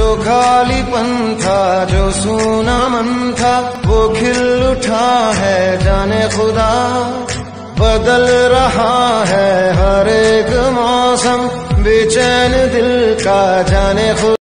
जो खालीपन था, जो सूना मन था, वो खिल उठा है जाने खुदा। बदल रहा है हर एक मौसम, बेचैन दिल का जाने खुदा।